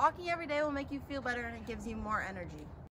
Walking every day will make you feel better and it gives you more energy.